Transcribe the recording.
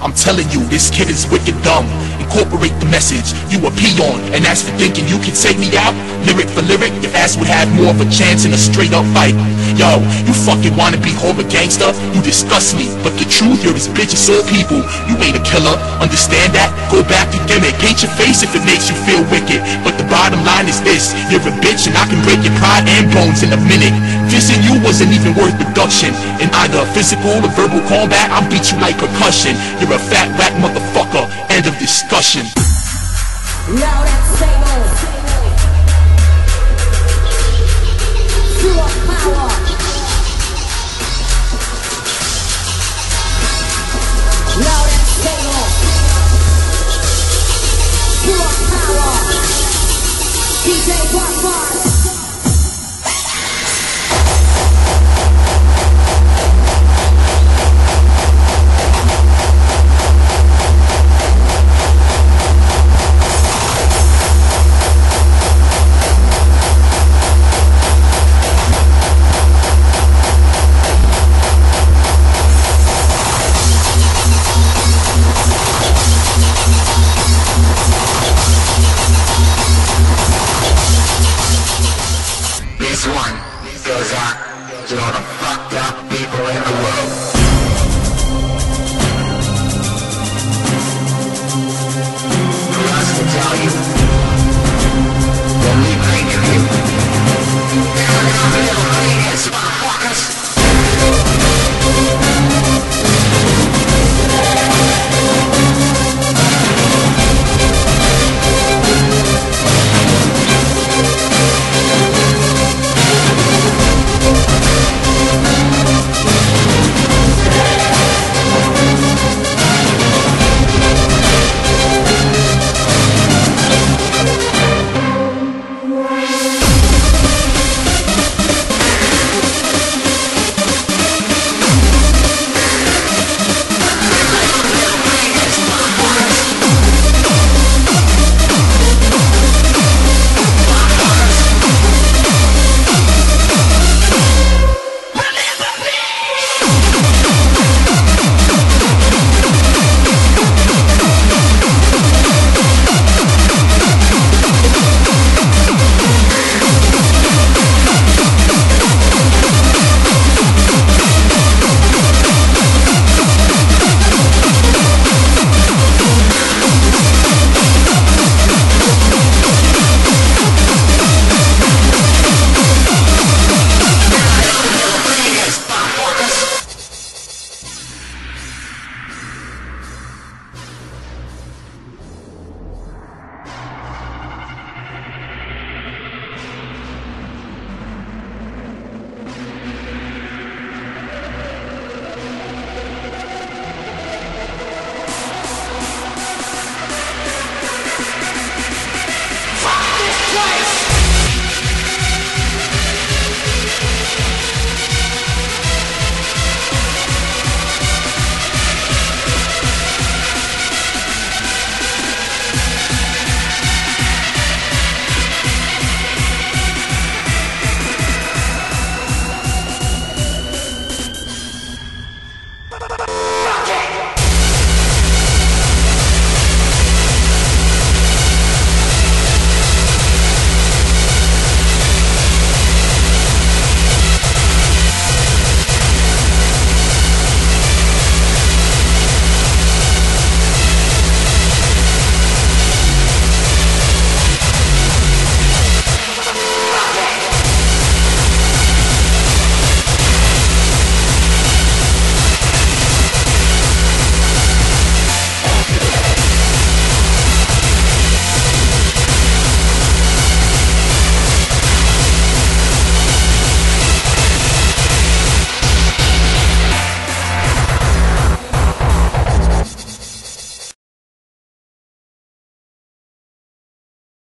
I'm telling you, this kid is wicked dumb. Incorporate the message, you a peon. And as for thinking you can take me out, lyric for lyric, your ass would have more of a chance in a straight up fight. Yo, you fucking wanna be horror gangster? You disgust me, but the truth, you're this bitch of soul people. You ain't a killer, understand that? Go back and gimmick, paint your face if it makes you feel wicked. But the bottom line is this, you're a bitch and I can break your pride and bones in a minute. Dissing you wasn't even worth production. In either physical or verbal combat, I'll beat you like percussion. You're a fat whack motherfucker, end of discussion. Now that's same old. Pure power. Now that's same old. Pure power. DJ Rock.